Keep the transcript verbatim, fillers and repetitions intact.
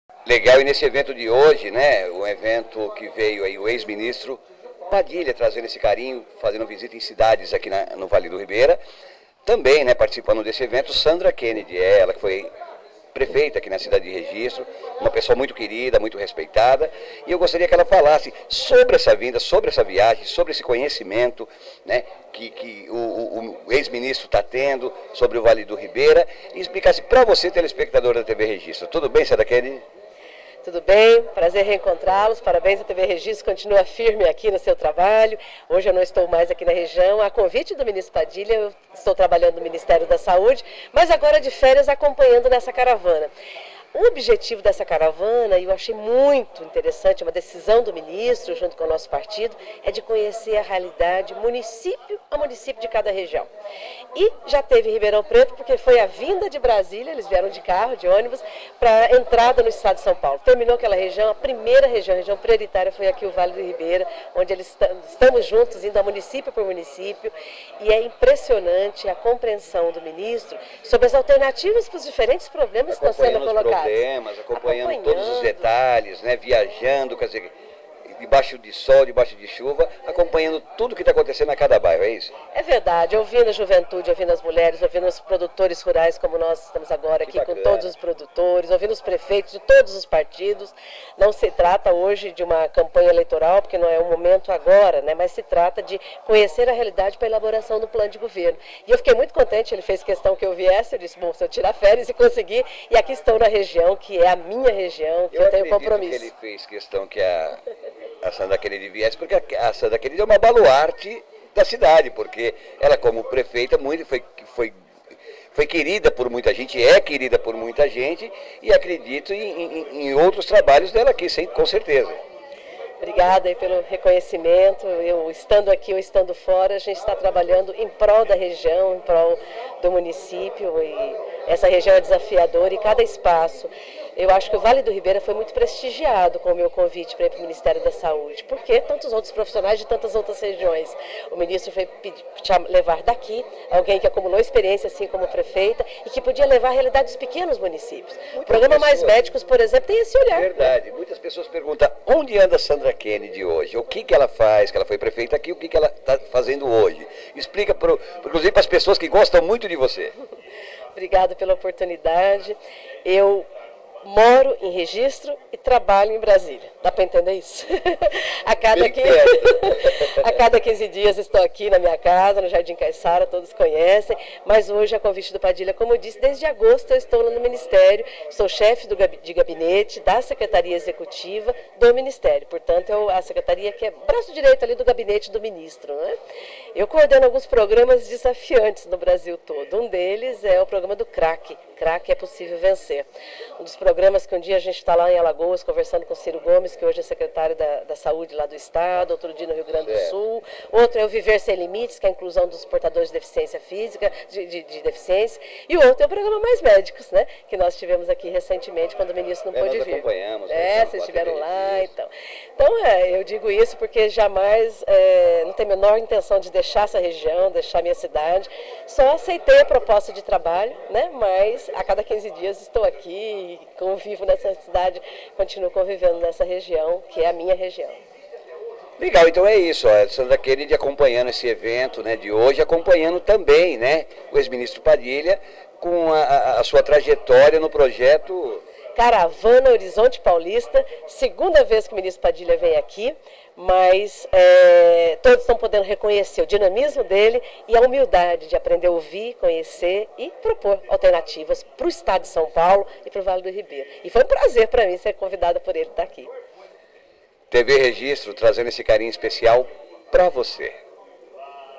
Legal, e nesse evento de hoje, né, um evento que veio aí o ex-ministro Padilha trazendo esse carinho, fazendo visita em cidades aqui na, no Vale do Ribeira, também, né, participando desse evento, Sandra Kennedy, ela que foi prefeita aqui na cidade de Registro, uma pessoa muito querida, muito respeitada, e eu gostaria que ela falasse sobre essa vinda, sobre essa viagem, sobre esse conhecimento, né, que, que o, o, o ex-ministro está tendo sobre o Vale do Ribeira, e explicasse para você, telespectador da T V Registro. Tudo bem, Sandra Kennedy? Tudo bem, prazer reencontrá-los, parabéns à T V Registro, continua firme aqui no seu trabalho. Hoje eu não estou mais aqui na região, a convite do ministro Padilha, eu estou trabalhando no Ministério da Saúde, mas agora de férias acompanhando nessa caravana. O objetivo dessa caravana, e eu achei muito interessante, uma decisão do ministro junto com o nosso partido, é de conhecer a realidade município a município de cada região. E já teve Ribeirão Preto, porque foi a vinda de Brasília, eles vieram de carro, de ônibus, para a entrada no estado de São Paulo. Terminou aquela região, a primeira região, a região prioritária foi aqui o Vale do Ribeira, onde eles estamos juntos, indo a município por município, e é impressionante a compreensão do ministro sobre as alternativas para os diferentes problemas que estão sendo colocados. Problemas, acompanhando, acompanhando todos os detalhes, né, viajando, quer dizer, debaixo de sol, debaixo de chuva, acompanhando tudo que está acontecendo a cada bairro, é isso? É verdade, ouvindo a juventude, ouvindo as mulheres, ouvindo os produtores rurais, como nós estamos agora aqui com todos os produtores, ouvindo os prefeitos de todos os partidos. Não se trata hoje de uma campanha eleitoral, porque não é o momento agora, né? Mas se trata de conhecer a realidade para a elaboração do plano de governo. E eu fiquei muito contente, ele fez questão que eu viesse, eu disse, bom, se eu tirar férias e conseguir, e aqui estou na região, que é a minha região, que eu, eu tenho compromisso. Que ele fez questão que a... a Sandra Kennedy viesse, porque a Sandra Kennedy é uma baluarte da cidade, porque ela como prefeita muito, foi, foi, foi querida por muita gente, é querida por muita gente, e acredito em, em, em outros trabalhos dela aqui, sem, com certeza. Obrigada aí pelo reconhecimento. Eu estando aqui ou estando fora, a gente está trabalhando em prol da região, em prol do município, e essa região é desafiadora e cada espaço. Eu acho que o Vale do Ribeira foi muito prestigiado com o meu convite para ir para o Ministério da Saúde, porque tantos outros profissionais de tantas outras regiões. O ministro foi pedir, levar daqui alguém que acumulou experiência, assim como prefeita, e que podia levar a realidade dos pequenos municípios. Muitas o programa pessoas, Mais Médicos, por exemplo, tem esse olhar. Verdade. Né? Muitas pessoas perguntam onde anda a Sandra Kennedy hoje, o que, que ela faz, que ela foi prefeita aqui, o que, que ela está fazendo hoje. Explica, pro, inclusive, para as pessoas que gostam muito de você. Obrigada pela oportunidade. Eu moro em Registro e trabalho em Brasília. Dá para entender isso? a, cada quinze... a cada quinze dias estou aqui na minha casa, no Jardim Caiçara, todos conhecem, mas hoje, a convite do Padilha, como eu disse, desde agosto eu estou no Ministério, sou chefe do, de gabinete da Secretaria Executiva do Ministério, portanto, eu, a Secretaria que é braço direito ali do gabinete do ministro. Né? Eu coordeno alguns programas desafiantes no Brasil todo, um deles é o programa do crack, crack é possível vencer. Um dos programas que um dia a gente está lá em Alagoas conversando com o Ciro Gomes, que hoje é secretário da, da Saúde lá do Estado, outro dia no Rio Grande do Sul, outro é o Viver Sem Limites, que é a inclusão dos portadores de deficiência física, de, de, de deficiência, e o outro é o programa Mais Médicos, né, que nós tivemos aqui recentemente, quando o ministro não é, pôde nós vir. Acompanhamos, é, vocês estiveram lá, então. Então, é, eu digo isso porque jamais, é, não tenho a menor intenção de deixar essa região, deixar minha cidade, só aceitei a proposta de trabalho, né, mas a cada quinze dias estou aqui, convivo nessa cidade, continuo convivendo nessa região, que é a minha região. Legal, então é isso, a Sandra Kennedy acompanhando esse evento, né, de hoje, acompanhando também, né, o ex-ministro Padilha com a, a sua trajetória no projeto Caravana Horizonte Paulista, segunda vez que o ministro Padilha vem aqui, mas é, todos estão podendo reconhecer o dinamismo dele e a humildade de aprender a ouvir, conhecer e propor alternativas para o estado de São Paulo e para o Vale do Ribeira. E foi um prazer para mim ser convidada por ele estar aqui. T V Registro trazendo esse carinho especial para você.